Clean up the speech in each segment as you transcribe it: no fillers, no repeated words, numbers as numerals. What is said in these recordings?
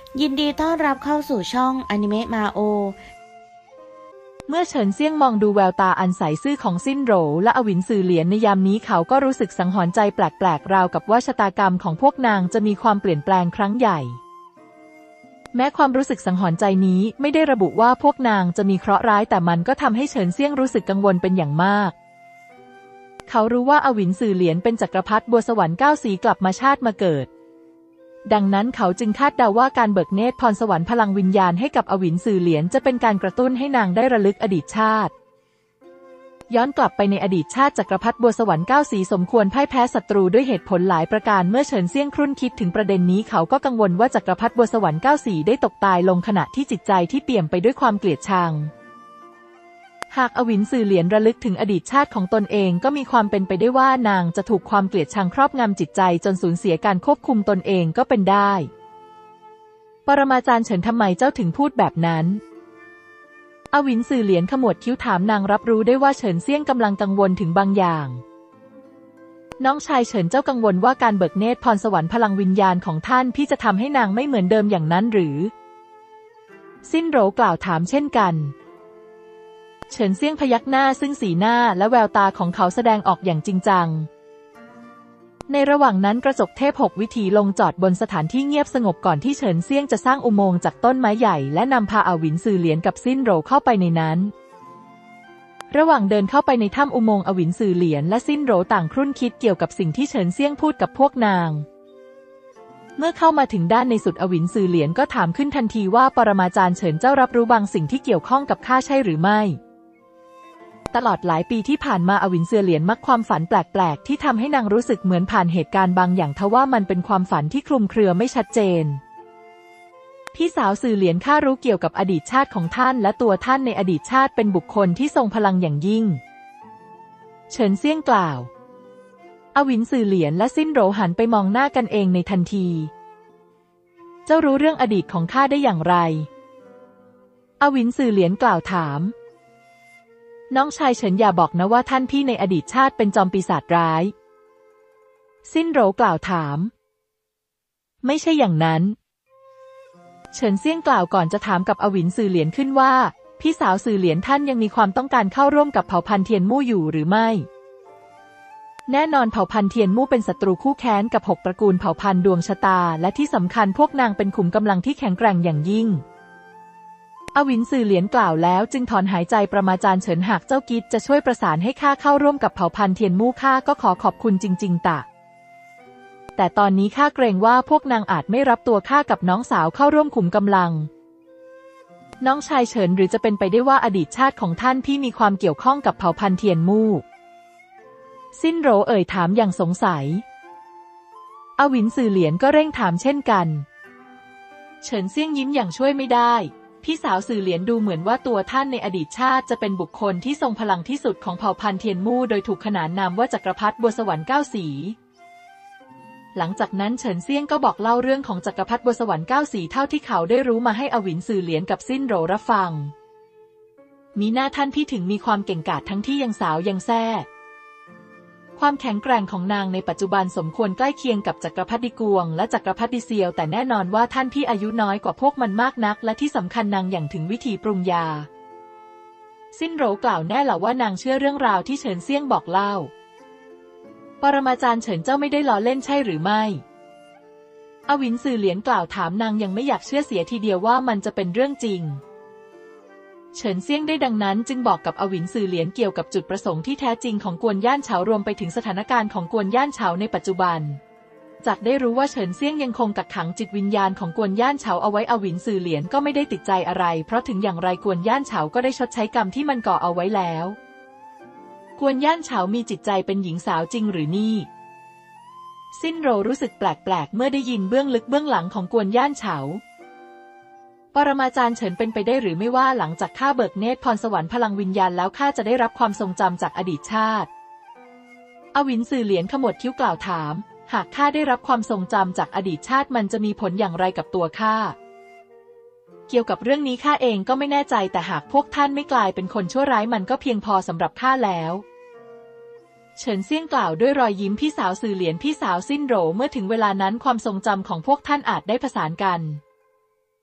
ยินดีต้อนรับเข้าสู่ช่องอนิเมะมาโอเมื่อเฉินเซี่ยงมองดูแววตาอันใสซื่อของซินโหรและอวินซือเหลียนในยามนี้เขาก็รู้สึกสังหรณ์ใจแปลกๆราวกับว่าชะตากรรมของพวกนางจะมีความเปลี่ยนแปลงครั้งใหญ่แม้ความรู้สึกสังหรณ์ใจนี้ไม่ได้ระบุว่าพวกนางจะมีเคราะห์ร้ายแต่มันก็ทำให้เฉินเซี่ยงรู้สึกกังวลเป็นอย่างมากเขารู้ว่าอวินซือเหลียนเป็นจักรพรรดิบัวสวรรค์9 สีกลับมาชาติมาเกิดดังนั้นเขาจึงคาดเดาว่าการเบิกเนตรพรสวรรค์พลังวิญญาณให้กับอวินซือเหลียนจะเป็นการกระตุ้นให้นางได้ระลึกอดีตชาติย้อนกลับไปในอดีตชาติจักรพรรดิบัวสวรรค์9 สีสมควรพ่ายแพ้ศัตรูด้วยเหตุผลหลายประการเมื่อเฉินเซี่ยงครุ่นคิดถึงประเด็นนี้เขาก็กังวลว่าจักรพรรดิบัวสวรรค์9 สีได้ตกตายลงขณะที่จิตใจที่เปี่ยมไปด้วยความเกลียดชังหากอวินซือเหลียนระลึกถึงอดีตชาติของตนเองก็มีความเป็นไปได้ว่านางจะถูกความเกลียดชังครอบงำจิตใจจนสูญเสียการควบคุมตนเองก็เป็นได้ปรมาจารย์เฉินทำไมเจ้าถึงพูดแบบนั้นอวินซือเหลียนขมวดคิ้วถามนางรับรู้ได้ว่าเฉินเซี่ยงกำลังกังวลถึงบางอย่างน้องชายเฉินเจ้ากังวลว่าการเบิกเนตรพรสวรรค์พลังวิญญาณของท่านพี่จะทำให้นางไม่เหมือนเดิมอย่างนั้นหรือซินโหรกล่าวถามเช่นกันเฉินเซี่ยงพยักหน้าซึ่งสีหน้าและแววตาของเขาแสดงออกอย่างจริงจังในระหว่างนั้นกระจกเทพ6 วิถีลงจอดบนสถานที่เงียบสงบก่อนที่เฉินเซี่ยงจะสร้างอุโมงค์จากต้นไม้ใหญ่และนำพาอวินซือเหลียนกับซินโหรเข้าไปในนั้นระหว่างเดินเข้าไปในถ้ำอุโมงค์อวินซือเหลียนและซินโหรต่างครุ่นคิดเกี่ยวกับสิ่งที่เฉินเซี่ยงพูดกับพวกนางเมื่อเข้ามาถึงด้านในสุดอวินซือเหลียนก็ถามขึ้นทันทีว่าปรมาจารย์เฉินเจ้ารับรู้บางสิ่งที่เกี่ยวข้องกับข้าใช่หรือไม่ตลอดหลายปีที่ผ่านมาอวินเซียเหลียนมักความฝันแปลกๆที่ทำให้นางรู้สึกเหมือนผ่านเหตุการณ์บางอย่างทว่ามันเป็นความฝันที่คลุมเครือไม่ชัดเจนพี่สาวสื่อเหลียนข้ารู้เกี่ยวกับอดีตชาติของท่านและตัวท่านในอดีตชาติเป็นบุคคลที่ทรงพลังอย่างยิ่งเฉินเซี่ยงกล่าวอวินสื่อเหลียนและซินโหรหันไปมองหน้ากันเองในทันทีเจ้ารู้เรื่องอดีตของข้าได้อย่างไรอวินสื่อเหลียนกล่าวถามน้องชายเฉินอย่าบอกนะว่าท่านพี่ในอดีตชาติเป็นจอมปีศาจร้ายซินโหรกล่าวถามไม่ใช่อย่างนั้นเฉินเซี่ยงกล่าวก่อนจะถามกับอวินซือเหลียนขึ้นว่าพี่สาวซือเหลียนท่านยังมีความต้องการเข้าร่วมกับเผ่าพันธุ์เทียนมู่อยู่หรือไม่แน่นอนเผ่าพันธุ์เทียนมู่เป็นศัตรูคู่แค้นกับ6 ตระกูลเผ่าพันธุ์ดวงชะตาและที่สำคัญพวกนางเป็นขุมกำลังที่แข็งแกร่งอย่างยิ่งอวินซือเหลียนกล่าวแล้วจึงถอนหายใจประมาจารย์เฉินหากเจ้ากิ๊ดจะช่วยประสานให้ข้าเข้าร่วมกับเผ่าพันธุ์เทียนมู่ข้าก็ขอบคุณจริงๆแต่ตอนนี้ข้าเกรงว่าพวกนางอาจไม่รับตัวข้ากับน้องสาวเข้าร่วมขุมกำลังน้องชายเฉินหรือจะเป็นไปได้ว่าอดีตชาติของท่านพี่มีความเกี่ยวข้องกับเผ่าพันธุ์เทียนมู่ซินโหรเอ่ยถามอย่างสงสัยอวินซือเหลียนก็เร่งถามเช่นกันเฉินเซี่ยงยิ้มอย่างช่วยไม่ได้พี่สาวสื่อเหลียนดูเหมือนว่าตัวท่านในอดีตชาติจะเป็นบุคคลที่ทรงพลังที่สุดของเผ่าพันธุ์เทียนมู่โดยถูกขนานนามว่าจักรพรรดิบัวสวรรค์9 สีหลังจากนั้นเฉินเซี่ยงก็บอกเล่าเรื่องของจักรพรรดิบัวสวรรค์9 สีเท่าที่เขาได้รู้มาให้อวินซือเหลียนกับซินโหรรับฟังมีหน้าท่านพี่ถึงมีความเก่งกาจทั้งที่ยังสาวยังแซ่ความแข็งแกร่งของนางในปัจจุบันสมควรใกล้เคียงกับจักรพรรดิกวงและจักรพรรดิเซียวแต่แน่นอนว่าท่านพี่อายุน้อยกว่าพวกมันมากนักและที่สำคัญนางอย่างถึงวิธีปรุงยาซินโหรกล่าวแน่ล่ะว่านางเชื่อเรื่องราวที่เฉินเซี่ยงบอกเล่าปรมาจารย์เฉินเจ้าไม่ได้ล้อเล่นใช่หรือไม่อวินซือเหลียนกล่าวถามนางยังไม่อยากเชื่อเสียทีเดียวว่ามันจะเป็นเรื่องจริงเฉินเซี่ยงได้ดังนั้นจึงบอกกับอวินซือเหลียนเกี่ยวกับจุดประสงค์ที่แท้จริงของกวนย่านเฉารวมไปถึงสถานการณ์ของกวนย่านเฉาในปัจจุบันจากได้รู้ว่าเฉินเซี่ยงยังคงกักขังจิตวิญญาณของกวนย่านเฉาเอาไว้อวินซือเหลียนก็ไม่ได้ติดใจอะไรเพราะถึงอย่างไรกวนย่านเฉาก็ได้ชดใช้กรรมที่มันก่อเอาไว้แล้วกวนย่านเฉามีจิตใจเป็นหญิงสาวจริงหรือนี่ซินโหรรู้สึกแปลกๆเมื่อได้ยินเบื้องลึกเบื้องหลังของกวนย่านเฉาปรมาจารย์เฉินเป็นไปได้หรือไม่ว่าหลังจากข้าเบิกเนตรพรสวรรค์พลังวิญญาณแล้วข้าจะได้รับความทรงจำจากอดีตชาติอวินซือเหลียนขมวดคิ้วกล่าวถามหากข้าได้รับความทรงจำจากอดีตชาติมันจะมีผลอย่างไรกับตัวข้าเกี่ยวกับเรื่องนี้ข้าเองก็ไม่แน่ใจแต่หากพวกท่านไม่กลายเป็นคนชั่วร้ายมันก็เพียงพอสำหรับข้าแล้วเฉินเซี่ยงกล่าวด้วยรอยยิ้มพี่สาวซือเหลียนพี่สาวซินโหรเมื่อถึงเวลานั้นความทรงจำของพวกท่านอาจได้ผสานกัน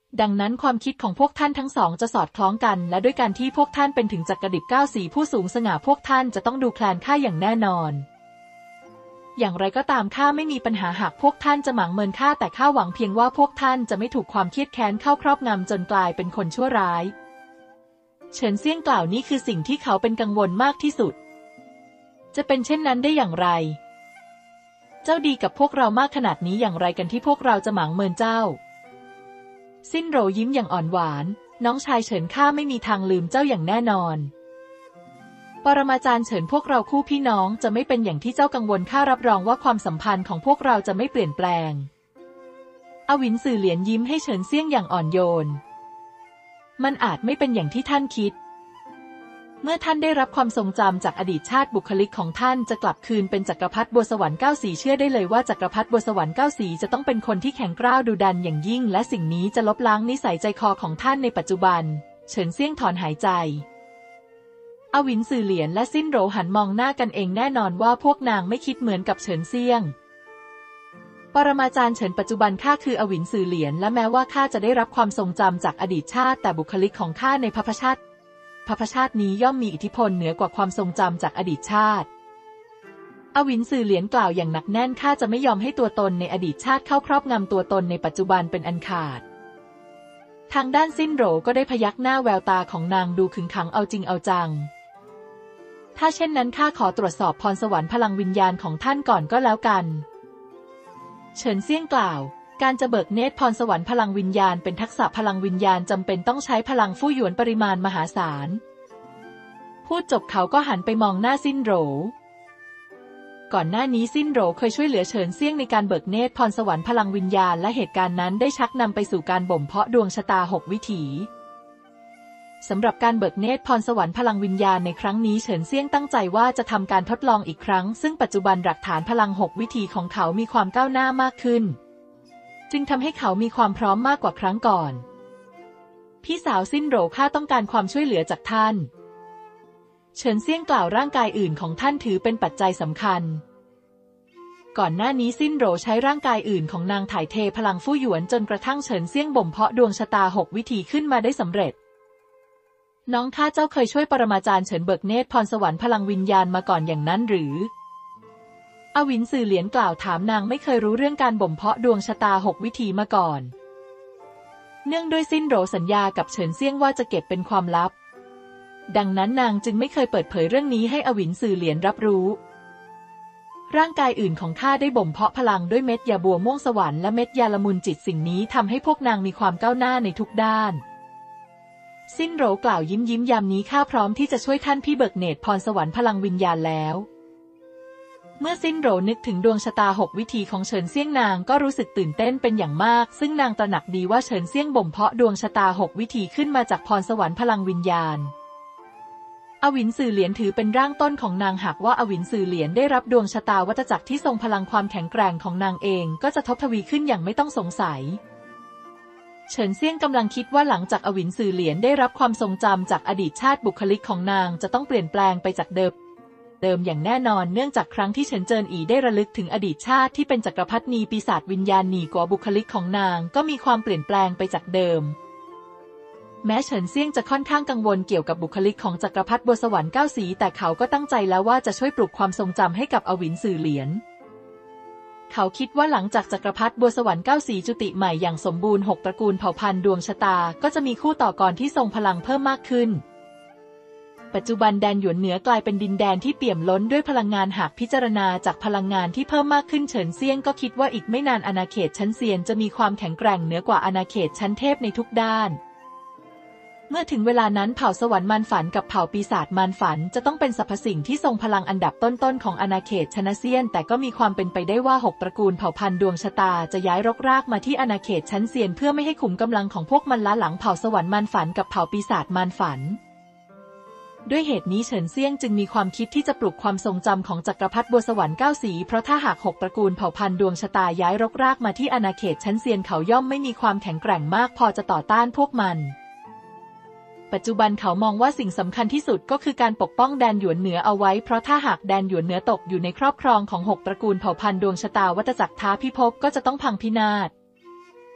ดังนั้นความคิดของพวกท่านทั้งสองจะสอดคล้องกันและด้วยการที่พวกท่านเป็นถึงจักรดิบเก้าสีผู้สูงสง่าพวกท่านจะต้องดูแคลนข้าอย่างแน่นอนอย่างไรก็ตามข้าไม่มีปัญหาหากพวกท่านจะหมางเมินข้าแต่ข้าหวังเพียงว่าพวกท่านจะไม่ถูกความเครียดแค้นเข้าครอบงำจนกลายเป็นคนชั่วร้ายเฉินเซี่ยงกล่าวนี่คือสิ่งที่เขาเป็นกังวลมากที่สุดจะเป็นเช่นนั้นได้อย่างไรเจ้าดีกับพวกเรามากขนาดนี้อย่างไรกันที่พวกเราจะหมางเมินเจ้าซินโหรยิ้มอย่างอ่อนหวานน้องชายเฉินข้าไม่มีทางลืมเจ้าอย่างแน่นอนปรมาจารย์เฉินพวกเราคู่พี่น้องจะไม่เป็นอย่างที่เจ้ากังวลข้ารับรองว่าความสัมพันธ์ของพวกเราจะไม่เปลี่ยนแปลงอวินสื่อเหรียญยิ้มให้เฉินเซี่ยงอย่างอ่อนโยนมันอาจไม่เป็นอย่างที่ท่านคิดเมื่อท่านได้รับความทรงจำจากอดีตชาติบุคลิกของท่านจะกลับคืนเป็นจักรพรรดิบัวสวรรค์เก้าสีเชื่อได้เลยว่าจักรพรรดิบัวสวรรค์เก้าสีจะต้องเป็นคนที่แข็งกร้าวดุดันอย่างยิ่งและสิ่งนี้จะลบล้างนิสัยใจคอของท่านในปัจจุบันเฉินเซี่ยงถอนหายใจอวินสื่อเหรียญและซินโหรหันมองหน้ากันเองแน่นอนว่าพวกนางไม่คิดเหมือนกับเฉินเซี่ยงปรมาจารย์เฉินปัจจุบันข้าคืออวินสื่อเหรียญและแม้ว่าข้าจะได้รับความทรงจำจากอดีตชาติแต่บุคลิกของข้าในภพชาตินี้ย่อมมีอิทธิพลเหนือกว่าความทรงจำจากอดีตชาติอวินสื่อเหรียญกล่าวอย่างหนักแน่นข้าจะไม่ยอมให้ตัวตนในอดีตชาติเข้าครอบงำตัวตนในปัจจุบันเป็นอันขาดทางด้านซินโหรก็ได้พยักหน้าแววตาของนางดูขึงขังเอาจริงเอาจังถ้าเช่นนั้นข้าขอตรวจสอบพรสวรรค์พลังวิญญาณของท่านก่อนก็แล้วกันเฉินเซี่ยงกล่าวการจะเบิกเนตรพรสวรรค์พลังวิญญาณเป็นทักษะพลังวิญญาณจำเป็นต้องใช้พลังฟู่หยวนปริมาณมหาศาลพูดจบเขาก็หันไปมองหน้าซินโหรก่อนหน้านี้ซินโหรเคยช่วยเหลือเฉินเซี่ยงในการเบิกเนตรพรสวรรค์พลังวิญญาณและเหตุการณ์นั้นได้ชักนำไปสู่การบ่มเพาะดวงชะตา6วิถีสำหรับการเบิกเนตรพรสวรรค์พลังวิญญาณในครั้งนี้เฉินเซี่ยงตั้งใจว่าจะทำการทดลองอีกครั้งซึ่งปัจจุบันหลักฐานพลัง6วิถีของเขามีความก้าวหน้ามากขึ้นจึงทำให้เขามีความพร้อมมากกว่าครั้งก่อนพี่สาวซินโหรข้าต้องการความช่วยเหลือจากท่านเฉินเซี่ยงกล่าวร่างกายอื่นของท่านถือเป็นปัจจัยสำคัญก่อนหน้านี้ซินโหรใช้ร่างกายอื่นของนางถ่ายเทพลังฟู่หยวนจนกระทั่งเฉินเซี่ยงบ่มเพาะดวงชะตา6วิถีขึ้นมาได้สำเร็จน้องข้าเจ้าเคยช่วยปรมาจารย์เฉินเบิกเนตรพรสวรรค์พลังวิญญาณมาก่อนอย่างนั้นหรืออวินสื่อเหรียญกล่าวถามนางไม่เคยรู้เรื่องการบ่มเพาะดวงชะตา6วิถีมาก่อนเนื่องด้วยซินโหรสัญญากับเฉินเซี่ยงว่าจะเก็บเป็นความลับดังนั้นนางจึงไม่เคยเปิดเผยเรื่องนี้ให้อวินสื่อเหรียญรับรู้ร่างกายอื่นของข้าได้บ่มเพาะพลังด้วยเม็ดยาบัวม่วงสวรรค์และเม็ดยาละมุนจิตสิ่งนี้ทำให้พวกนางมีความก้าวหน้าในทุกด้านซินโหรกล่าวยิ้มยามนี้ข้าพร้อมที่จะช่วยท่านพี่เบิกเนตรพรสวรรค์พลังวิญญาณแล้วเมื่อซินโหรนึกถึงดวงชะตา6วิถีของเฉินเซี่ยงนางก็รู้สึกตื่นเต้นเป็นอย่างมากซึ่งนางตระหนักดีว่าเฉินเซี่ยงบ่มเพาะดวงชะตา6วิถีขึ้นมาจากพรสวรรค์พลังวิญญาณอวินสื่อเหรียญถือเป็นร่างต้นของนางหากว่าอวินสื่อเหรียญได้รับดวงชะตาวัฏจักรที่ทรงพลังความแข็งแกร่งของนางเองก็จะทวีขึ้นอย่างไม่ต้องสงสัยเฉินเซี่ยงกำลังคิดว่าหลังจากอวินสื่อเหรียญได้รับความทรงจำจากอดีตชาติบุคลิกของนางจะต้องเปลี่ยนแปลงไปจากเดิมอย่างแน่นอนเนื่องจากครั้งที่เฉินเจินอีได้ระลึกถึงอดีตชาติที่เป็นจักรพรรดินีปีศาจวิญญาณหนีกัวบุคลิกของนางก็มีความเปลี่ยนแปลงไปจากเดิมแม้เฉินเซี่ยงจะค่อนข้างกังวลเกี่ยวกับบุคลิกของจักรพรรดิบัวสวรรค์9สีแต่เขาก็ตั้งใจแล้วว่าจะช่วยปลุกความทรงจำให้กับอวินสื่อเหรียญเขาคิดว่าหลังจากจักรพรรดิบัวสวรรค์9สีจุติใหม่อย่างสมบูรณ์6ตระกูลเผ่าพันธุ์ดวงชะตาก็จะมีคู่ต่อกรที่ทรงพลังเพิ่มมากขึ้นปัจจุบันแดนหยวนเหนือกลายเป็นดินแดนที่เปี่ยมล้นด้วยพลังงานหากพิจารณาจากพลังงานที่เพิ่มมากขึ้นเฉินเซี่ยงก็คิดว่าอีกไม่นานอาณาเขตชั้นเซียนจะมีความแข็งแกร่งเหนือกว่าอาณาเขตชั้นเทพในทุกด้านเมื่อถึงเวลานั้นเผ่าสวรรค์มารฝันกับเผ่าปีศาจมารฝันจะต้องเป็นสรรพสิ่งที่ทรงพลังอันดับต้นๆของอาณาเขตชนะเซียนแต่ก็มีความเป็นไปได้ว่า6ตระกูลเผ่าพันธุ์ดวงชะตาจะย้ายรกรากมาที่อาณาเขตชั้นเซียนเพื่อไม่ให้ขุมกำลังของพวกมันล้าหลังเผ่าสวรรค์มารฝันกับเผ่าปีศาจมารฝันด้วยเหตุนี้เฉินเซี่ยงจึงมีความคิดที่จะปลุกความทรงจำของจักรพรรดิบัวสวรรค์9สีเพราะถ้าหาก6ตระกูลเผ่าพันธุ์ดวงชะตาย้ายรกรากมาที่อาณาเขตชั้นเซียนเขาย่อมไม่มีความแข็งแกร่งมากพอจะต่อต้านพวกมันปัจจุบันเขามองว่าสิ่งสำคัญที่สุดก็คือการปกป้องแดนหยวนเหนือเอาไว้เพราะถ้าหากแดนหยวนเหนือตกอยู่ในครอบครองของ6ตระกูลเผ่าพันธุ์ดวงชะตาวัฏจักรท้าพิภพก็จะต้องพังพินาศ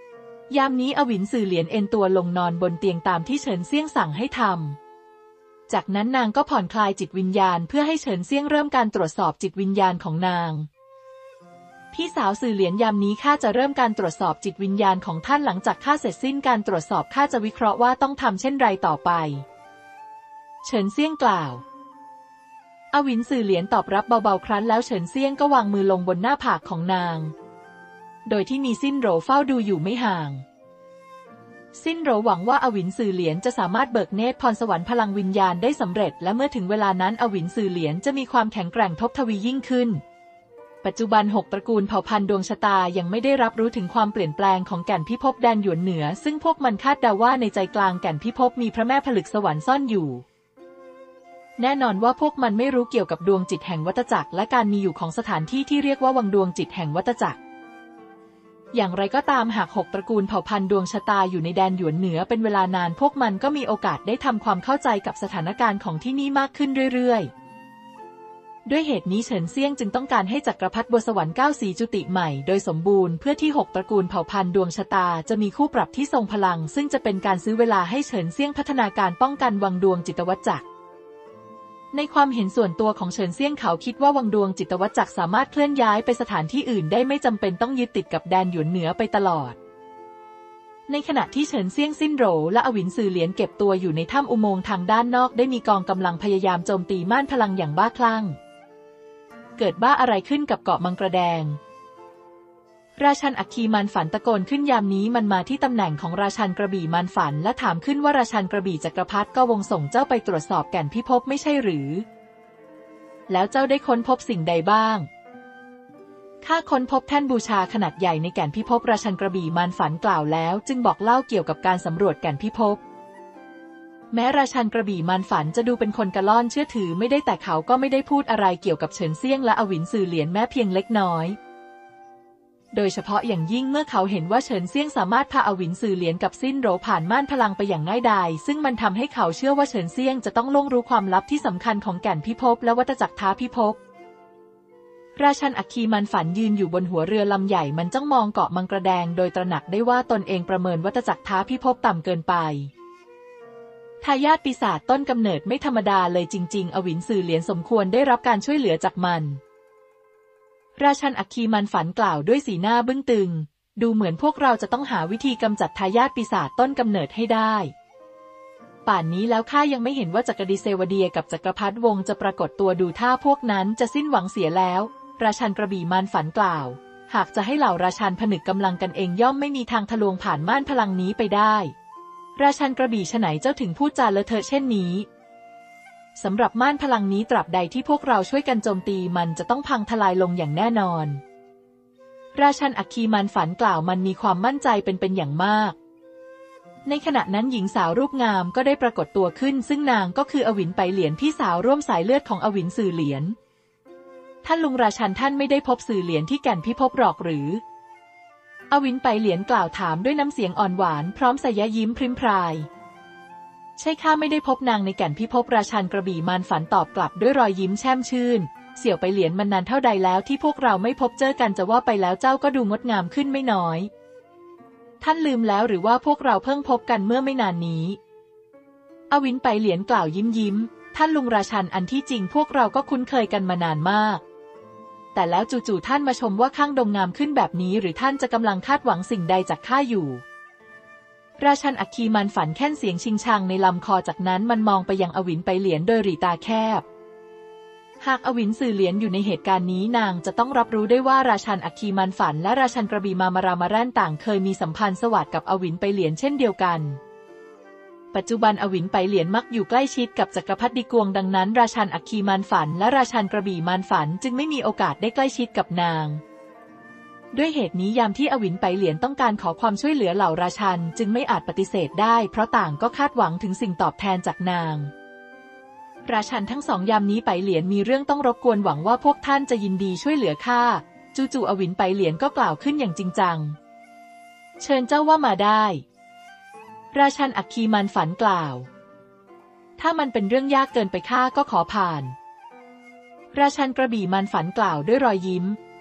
ยามนี้อวินสื่อเหรียญเอนตัวลงนอนบนเตียงตามที่เฉินเซี่ยงสั่งให้ทำจากนั้นนางก็ผ่อนคลายจิตวิญญาณเพื่อให้เฉินเซี่ยงเริ่มการตรวจสอบจิตวิญญาณของนางพี่สาวสื่อเหรียญยามนี้ข้าจะเริ่มการตรวจสอบจิตวิญญาณของท่านหลังจากข้าเสร็จสิ้นการตรวจสอบข้าจะวิเคราะห์ว่าต้องทำเช่นไรต่อไปเฉินเซี่ยงกล่าวอวินสื่อเหรียญตอบรับเบาๆครั้นแล้วเฉินเซี่ยงก็วางมือลงบนหน้าผากของนางโดยที่มีซินโหรเฝ้าดูอยู่ไม่ห่างซินโหรหวังว่าอวินสื่อเหรียญจะสามารถเบิกเนตรพรสวรรค์พลังวิญญาณได้สำเร็จและเมื่อถึงเวลานั้นอวินสื่อเหรียญจะมีความแข็งแกร่งทบทวียิ่งขึ้นปัจจุบัน6ตระกูลเผ่าพันธุ์ดวงชะตายังไม่ได้รับรู้ถึงความเปลี่ยนแปลงของแก่นพิภพแดนหยวนเหนือซึ่งพวกมันคาดเดาว่าในใจกลางแก่นพิภพมีพระแม่ผลึกสวรรค์ซ่อนอยู่แน่นอนว่าพวกมันไม่รู้เกี่ยวกับดวงจิตแห่งวัฏจักรและการมีอยู่ของสถานที่ที่เรียกว่าวังดวงจิตแห่งวัฏจักรอย่างไรก็ตามหาก6ตระกูลเผ่าพันธุ์ดวงชะตาอยู่ในแดนหยวนเหนือเป็นเวลานานพวกมันก็มีโอกาสได้ทำความเข้าใจกับสถานการณ์ของที่นี่มากขึ้นเรื่อยๆด้วยเหตุนี้เฉินเซี่ยงจึงต้องการให้จักรพรรดิบัวสวรรค์9สีจุติใหม่โดยสมบูรณ์เพื่อที่6ตระกูลเผ่าพันธุ์ดวงชะตาจะมีคู่ปรับที่ทรงพลังซึ่งจะเป็นการซื้อเวลาให้เฉินเซี่ยงพัฒนาการป้องกันวังดวงจิตวัฏจักรในความเห็นส่วนตัวของเฉินเซี่ยงเขาคิดว่าวังดวงจิตวัฏจักรสามารถเคลื่อนย้ายไปสถานที่อื่นได้ไม่จำเป็นต้องยึดติดกับแดนหยวนเหนือไปตลอดในขณะที่เฉินเซี่ยงซินโหรและอวินสื่อเหรียญเก็บตัวอยู่ในถ้ำอุโมงค์ทางด้านนอกได้มีกองกำลังพยายามโจมตีม่านพลังอย่างบ้าคลั่งเกิดบ้าอะไรขึ้นกับเกาะมังกรแดงราชันอัคคีมันฝันตะโกนขึ้นยามนี้มันมาที่ตำแหน่งของราชันกระบี่มันฝันและถามขึ้นว่าราชันกระบี่จักรพรรดิก็วงส่งเจ้าไปตรวจสอบแก่นพิภพไม่ใช่หรือแล้วเจ้าได้ค้นพบสิ่งใดบ้างข้าค้นพบแท่นบูชาขนาดใหญ่ในแก่นพิภพราชันกระบี่มันฝันกล่าวแล้วจึงบอกเล่าเกี่ยวกับการสำรวจแก่นพิภพแม้ราชันกระบี่มันฝันจะดูเป็นคนกระล่อนเชื่อถือไม่ได้แต่เขาก็ไม่ได้พูดอะไรเกี่ยวกับเฉินเซี่ยงและอวินสื่อเหรียญแม้เพียงเล็กน้อยโดยเฉพาะอย่างยิ่งเมื่อเขาเห็นว่าเฉินเซี่ยงสามารถพาอวินสื่อเหรียญกับซินโหรผ่านม่านพลังไปอย่างง่ายดายซึ่งมันทำให้เขาเชื่อว่าเฉินเซี่ยงจะต้องล่วงรู้ความลับที่สำคัญของแก่นพิภพและวัฏจักรท้าพิภพราชันอัคคีมันฝันยืนอยู่บนหัวเรือลำใหญ่มันจ้องมองเกาะมังกรแดงโดยตระหนักได้ว่าตนเองประเมินวัฏจักรท้าพิภพต่ำเกินไปทายาทปีศาจต้นกำเนิดไม่ธรรมดาเลยจริงๆอวินสื่อเหรียญสมควรได้รับการช่วยเหลือจากมันราชันอัคคีมันฝันกล่าวด้วยสีหน้าบึ้งตึงดูเหมือนพวกเราจะต้องหาวิธีกำจัดทายาทปีศาจต้นกำเนิดให้ได้ป่านนี้แล้วข้ายังไม่เห็นว่าจักรดิเซวเดียกับจักรพรรดิวงศ์จะปรากฏตัวดูท่าพวกนั้นจะสิ้นหวังเสียแล้วราชันกระบี่มันฝันกล่าวหากจะให้เหล่าราชันผนึกกำลังกันเองย่อมไม่มีทางทะลวงผ่านม่านพลังนี้ไปได้ราชันกระบี่ฉไนเจ้าถึงพูดจาเลอะเทอะเช่นนี้สำหรับม่านพลังนี้ตราบใดที่พวกเราช่วยกันโจมตีมันจะต้องพังทลายลงอย่างแน่นอนราชันอัคคีมันฝันกล่าวมันมีความมั่นใจเป็นอย่างมากในขณะนั้นหญิงสาวรูปงามก็ได้ปรากฏตัวขึ้นซึ่งนางก็คืออวินไปเหรียญพี่สาวร่วมสายเลือดของอวินสื่อเหรียญท่านลุงราชันท่านไม่ได้พบสื่อเหรียญที่แก่นพิภพหรอกหรืออวินไปเหรียญกล่าวถามด้วยน้ำเสียงอ่อนหวานพร้อมสยยิ้มพริ้มพรายใช่ข้าไม่ได้พบนางในแก่นพิภพราชันกระบี่มันฝันตอบกลับด้วยรอยยิ้มแช่มชื่นเสี่ยวไปเหรียญมันนานเท่าใดแล้วที่พวกเราไม่พบเจอกันจะว่าไปแล้วเจ้าก็ดูงดงามขึ้นไม่น้อยท่านลืมแล้วหรือว่าพวกเราเพิ่งพบกันเมื่อไม่นานนี้อวินไปเหรียญกล่าวยิ้มท่านลุงราชันอันที่จริงพวกเราก็คุ้นเคยกันมานานมากแต่แล้วจู่ๆท่านมาชมว่าข้างดงงามขึ้นแบบนี้หรือท่านจะกำลังคาดหวังสิ่งใดจากข้าอยู่ราชันอัคคีมันฝันแค่นเสียงชิงชังในลำคอจากนั้นมันมองไปยังอวินไปเหรียญโดยหรี่ตาแคบหากอวินสื่อเหรียญอยู่ในเหตุการณ์นี้นางจะต้องรับรู้ได้ว่าราชันอัคคีมันฝันและราชันกระบี่มารามาแร่นต่างเคยมีสัมพันธ์สวัสดิ์กับอวินไปเหรียญเช่นเดียวกันปัจจุบันอวินไปเหรียญมักอยู่ใกล้ชิดกับจักรพรรดิกวงดังนั้นราชันอัคคีมันฝันและราชันกระบี่มันฝันจึงไม่มีโอกาสได้ใกล้ชิดกับนางด้วยเหตุนี้ยามที่อวินไปเหรียญต้องการขอความช่วยเหลือเหล่าราชันจึงไม่อาจปฏิเสธได้เพราะต่างก็คาดหวังถึงสิ่งตอบแทนจากนางราชันทั้งสองยามนี้ไปเหรียญมีเรื่องต้องรบกวนหวังว่าพวกท่านจะยินดีช่วยเหลือข้าจู่ๆอวินไปเหรียญก็กล่าวขึ้นอย่างจริงจังเชิญเจ้าว่ามาได้ราชันอัคคีมันฝันกล่าวถ้ามันเป็นเรื่องยากเกินไปข้าก็ขอผ่านราชันกระบี่มันฝันกล่าวด้วยรอยยิ้ม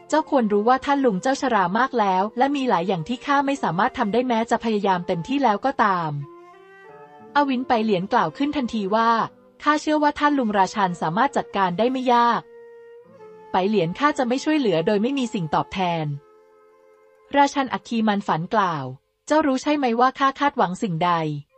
เจ้าควรรู้ว่าท่านลุงเจ้าชรามากแล้วและมีหลายอย่างที่ข้าไม่สามารถทำได้แม้จะพยายามเต็มที่แล้วก็ตามอวินไปเหลียนกล่าวขึ้นทันทีว่าข้าเชื่อว่าท่านลุงราชันสามารถจัดการได้ไม่ยากไปเหลียนข้าจะไม่ช่วยเหลือโดยไม่มีสิ่งตอบแทนราชันอัคคีมันฝันกล่าวเจ้ารู้ใช่ไหมว่าข้าคาดหวังสิ่งใด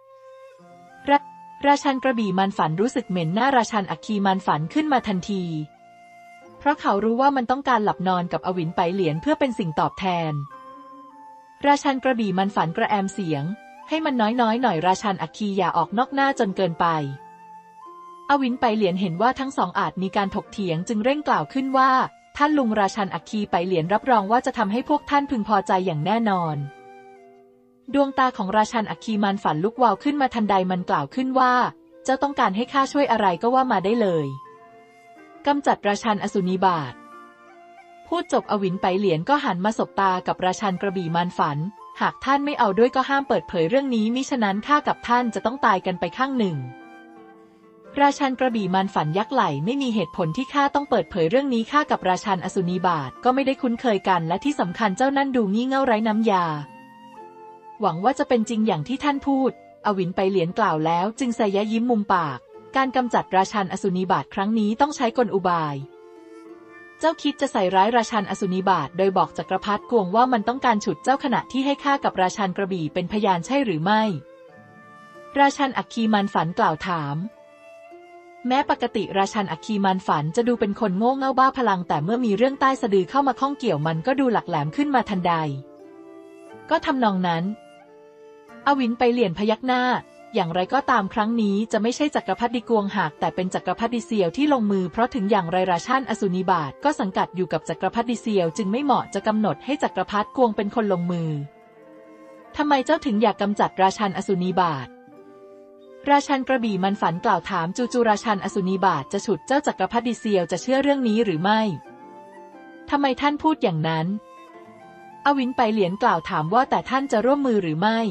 ราชันกระบี่มันฝันรู้สึกเหม็นหน้าราชันอัคคีมันฝันขึ้นมาทันทีเพราะเขารู้ว่ามันต้องการหลับนอนกับอวินไปเหลียนเพื่อเป็นสิ่งตอบแทนราชันกระบี่มันฝันกระแอมเสียงให้มันน้อยหน่อยราชันอัคคีอย่าออกนอกหน้าจนเกินไปอวินไปเหลียนเห็นว่าทั้งสองอาจมีการถกเถียงจึงเร่งกล่าวขึ้นว่าท่านลุงราชันอัคคีไปเหลียนรับรองว่าจะทำให้พวกท่านพึงพอใจอย่างแน่นอนดวงตาของราชันอัคคีมันฝันลุกวาวขึ้นมาทันใดมันกล่าวขึ้นว่าเจ้าต้องการให้ข้าช่วยอะไรก็ว่ามาได้เลยกำจัดราชันอสุนิบาตพูดจบอวินไปเหลียนก็หันมาสบตากับราชันกระบี่มันฝันหากท่านไม่เอาด้วยก็ห้ามเปิดเผยเรื่องนี้มิฉะนั้นข้ากับท่านจะต้องตายกันไปข้างหนึ่งราชันกระบี่มันฝันยักไหลไม่มีเหตุผลที่ข้าต้องเปิดเผยเรื่องนี้ข้ากับราชันอสุนิบาตก็ไม่ได้คุ้นเคยกันและที่สำคัญเจ้านั่นดูงี่เง่าไร้น้ำยาหวังว่าจะเป็นจริงอย่างที่ท่านพูดอวินไปเหลียนกล่าวแล้วจึงใส่ยะยิ้มมุมปากการกำจัดราชันอสุนิบาตครั้งนี้ต้องใช้กลอุบายเจ้าคิดจะใส่ร้ายราชันอสุนิบาตโดยบอกจักรพรรดิกวงว่ามันต้องการฉุดเจ้าขณะที่ให้ข้ากับราชันกระบี่เป็นพยานใช่หรือไม่ราชันอัคคีมันฝันกล่าวถามแม้ปกติราชันอัคคีมันฝันจะดูเป็นคนโง่เง่าบ้าพลังแต่เมื่อมีเรื่องใต้สะดือเข้ามาข้องเกี่ยวมันก็ดูหลักแหลมขึ้นมาทันใดก็ทำนองนั้นอวินไปเหลียนพยักหน้าอย่างไรก็ตามครั้งนี้จะไม่ใช่จักรพรรดิกวงหากแต่เป็นจักรพรรดิเซียวที่ลงมือเพราะถึงอย่างไรราชันอสุนิบาตก็สังกัดอยู่กับจักรพรรดิเซียวจึงไม่เหมาะจะกำหนดให้จักรพรรดิกวงเป็นคนลงมือทำไมเจ้าถึงอยากกำจัดราชันอสุนิบาตราชันกระบี่มันฝันกล่าวถามจู่ๆราชันอสุนิบาตจะฉุดเจ้าจักรพรรดิเซียวจะเชื่อเรื่องนี้หรือไม่ทำไมท่านพูดอย่างนั้นอวินไปเหลียนกล่าวถามว่าแต่ท่านจะร่วมมือหรือไม่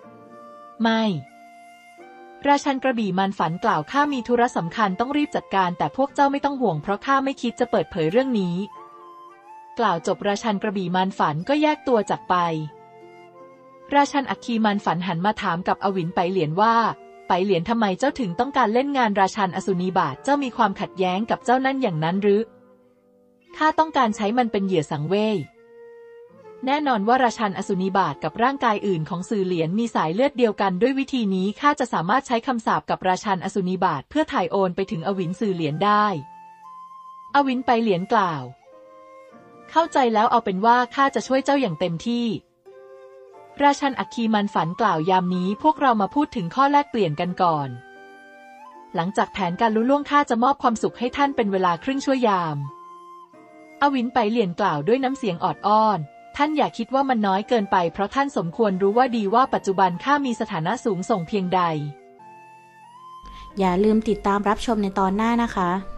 ราชันกระบี่มันฝันกล่าวข้ามีธุระสำคัญต้องรีบจัดการแต่พวกเจ้าไม่ต้องห่วงเพราะข้าไม่คิดจะเปิดเผยเรื่องนี้กล่าวจบราชันกระบี่มันฝันก็แยกตัวจากไปราชันอัคคีมันฝันหันมาถามกับอวินไปเหลียนว่าไปเหลียนทำไมเจ้าถึงต้องการเล่นงานราชันอสุนิบาตเจ้ามีความขัดแย้งกับเจ้านั่นอย่างนั้นหรือข้าต้องการใช้มันเป็นเหยื่อสังเวยแน่นอนว่าราชันอสุนิบาตกับร่างกายอื่นของสื่อเหลียนมีสายเลือดเดียวกันด้วยวิธีนี้ข้าจะสามารถใช้คำสาปกับราชันอสุนิบาตเพื่อถ่ายโอนไปถึงอวินสื่อเหลียนได้อวินไปเหลียนกล่าวเข้าใจแล้วเอาเป็นว่าข้าจะช่วยเจ้าอย่างเต็มที่ราชันอัคคีมันฝันกล่าวยามนี้พวกเรามาพูดถึงข้อแลกเปลี่ยนกันก่อนหลังจากแผนการลุล่วงข้าจะมอบความสุขให้ท่านเป็นเวลาครึ่งชั่วยามอวินไปเหลียนกล่าวด้วยน้ำเสียงออดอ้อนท่านอย่าคิดว่ามันน้อยเกินไปเพราะท่านสมควรรู้ว่าดีว่าปัจจุบันข้ามีสถานะสูงส่งเพียงใดอย่าลืมติดตามรับชมในตอนหน้านะคะ